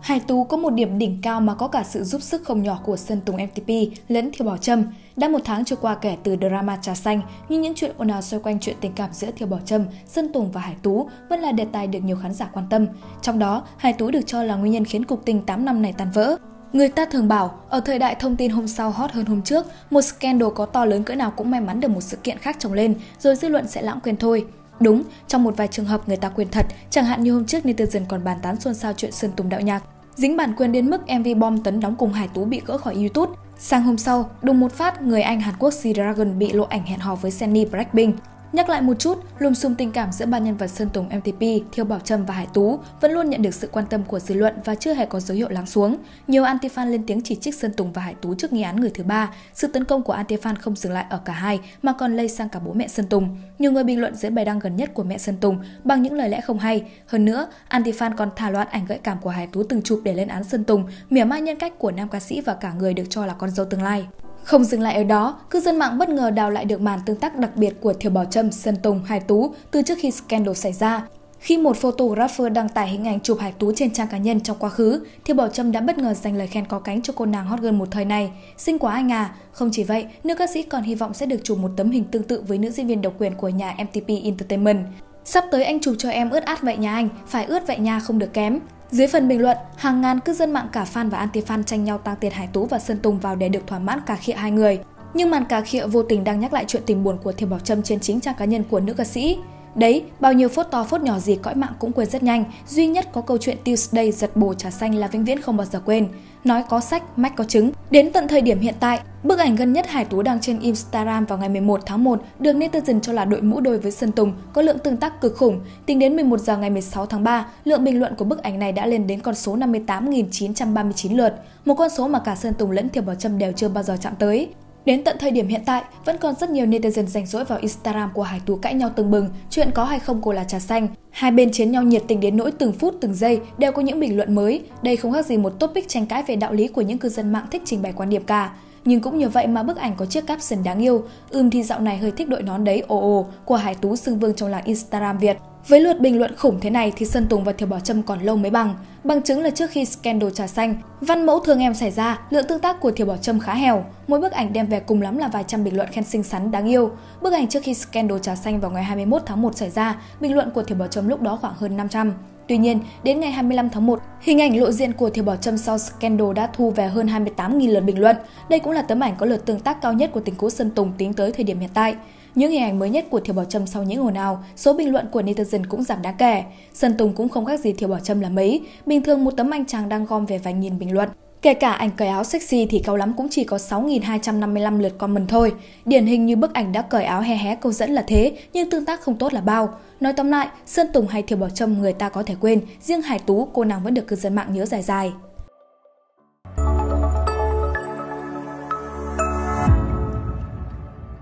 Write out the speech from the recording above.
Hải Tú có một điểm đỉnh cao mà có cả sự giúp sức không nhỏ của Sơn Tùng MTP lẫn Thiều Bảo Trâm. Đã một tháng trôi qua kể từ drama Trà Xanh, nhưng những chuyện ồn ào xoay quanh chuyện tình cảm giữa Thiều Bảo Trâm, Sơn Tùng và Hải Tú vẫn là đề tài được nhiều khán giả quan tâm. Trong đó, Hải Tú được cho là nguyên nhân khiến cuộc tình 8 năm này tan vỡ. Người ta thường bảo, ở thời đại thông tin hôm sau hot hơn hôm trước, một scandal có to lớn cỡ nào cũng may mắn được một sự kiện khác chồng lên, rồi dư luận sẽ lãng quên thôi. Đúng, trong một vài trường hợp người ta quên thật, chẳng hạn như hôm trước netizen còn bàn tán xôn xao chuyện Sơn Tùng đạo nhạc. Dính bản quyền đến mức MV bom tấn đóng cùng Hải Tú bị gỡ khỏi YouTube. Sang hôm sau, đùng một phát, người Anh Hàn Quốc G-Dragon bị lộ ảnh hẹn hò với Jennie Blackpink. Nhắc lại một chút, lùm xùm tình cảm giữa ba nhân vật Sơn Tùng MTP, Thiều Bảo Trâm và Hải Tú vẫn luôn nhận được sự quan tâm của dư luận và chưa hề có dấu hiệu lắng xuống. Nhiều anti-fan lên tiếng chỉ trích Sơn Tùng và Hải Tú trước nghi án người thứ ba. Sự tấn công của anti-fan không dừng lại ở cả hai mà còn lây sang cả bố mẹ Sơn Tùng. Nhiều người bình luận dưới bài đăng gần nhất của mẹ Sơn Tùng bằng những lời lẽ không hay. Hơn nữa, anti-fan còn thả loạt ảnh gợi cảm của Hải Tú từng chụp để lên án Sơn Tùng, mỉa mai nhân cách của nam ca sĩ và cả người được cho là con dâu tương lai. Không dừng lại ở đó, cư dân mạng bất ngờ đào lại được màn tương tác đặc biệt của Thiều Bảo Trâm, Sơn Tùng, Hải Tú từ trước khi scandal xảy ra. Khi một photographer đăng tải hình ảnh chụp Hải Tú trên trang cá nhân trong quá khứ, Thiều Bảo Trâm đã bất ngờ dành lời khen có cánh cho cô nàng hot girl một thời này. Xinh quá anh à! Không chỉ vậy, nữ ca sĩ còn hy vọng sẽ được chụp một tấm hình tương tự với nữ diễn viên độc quyền của nhà MTP Entertainment. Sắp tới anh chụp cho em ướt át vậy nha anh, phải ướt vậy nha không được kém. Dưới phần bình luận, hàng ngàn cư dân mạng cả fan và anti-fan tranh nhau tăng tiền Hải Tú và Sơn Tùng vào để được thỏa mãn cà khịa hai người. Nhưng màn cà khịa vô tình đang nhắc lại chuyện tình buồn của Thiều Bảo Trâm trên chính trang cá nhân của nữ ca sĩ. Đấy, bao nhiêu phốt to phốt nhỏ gì cõi mạng cũng quên rất nhanh, duy nhất có câu chuyện Tuesday giật bồ Trà Xanh là vĩnh viễn không bao giờ quên. Nói có sách, mách có chứng. Đến tận thời điểm hiện tại, bức ảnh gần nhất Hải Tú đăng trên Instagram vào ngày 11 tháng 1 được netizen cho là đội mũ đôi với Sơn Tùng, có lượng tương tác cực khủng. Tính đến 11 giờ ngày 16 tháng 3, lượng bình luận của bức ảnh này đã lên đến con số 58.939 lượt, một con số mà cả Sơn Tùng lẫn Thiều Bảo Trâm đều chưa bao giờ chạm tới. Đến tận thời điểm hiện tại, vẫn còn rất nhiều netizen rảnh rỗi vào Instagram của Hải Tú cãi nhau tưng bừng chuyện có hay không cô là Trà Xanh. Hai bên chiến nhau nhiệt tình đến nỗi từng phút từng giây đều có những bình luận mới. Đây không khác gì một topic tranh cãi về đạo lý của những cư dân mạng thích trình bày quan điểm cả. Nhưng cũng nhờ vậy mà bức ảnh có chiếc caption đáng yêu, thì dạo này hơi thích đội nón đấy ồ của Hải Tú xưng vương trong làng Instagram Việt. Với lượt bình luận khủng thế này thì Sơn Tùng và Thiều Bảo Trâm còn lâu mới bằng. Bằng chứng là trước khi scandal Trà Xanh, văn mẫu thương em xảy ra, lượng tương tác của Thiều Bảo Trâm khá hèo. Mỗi bức ảnh đem về cùng lắm là vài trăm bình luận khen xinh xắn đáng yêu. Bức ảnh trước khi scandal Trà Xanh vào ngày 21 tháng 1 xảy ra, bình luận của Thiều Bảo Trâm lúc đó khoảng hơn 500. Tuy nhiên, đến ngày 25 tháng 1, hình ảnh lộ diện của Thiều Bảo Trâm sau scandal đã thu về hơn 28.000 lượt bình luận. Đây cũng là tấm ảnh có lượt tương tác cao nhất của tình cũ Sơn Tùng tính tới thời điểm hiện tại. Những hình ảnh mới nhất của Thiều Bảo Trâm sau những ồn ào, số bình luận của netizen cũng giảm đáng kể. Sơn Tùng cũng không khác gì Thiều Bảo Trâm là mấy, bình thường một tấm ảnh chàng đang gom về vài nghìn bình luận. Kể cả ảnh cởi áo sexy thì cao lắm cũng chỉ có 6.255 lượt comment thôi. Điển hình như bức ảnh đã cởi áo hé hé câu dẫn là thế, nhưng tương tác không tốt là bao. Nói tóm lại, Sơn Tùng hay Thiều Bảo Trâm người ta có thể quên, riêng Hải Tú cô nàng vẫn được cư dân mạng nhớ dài dài.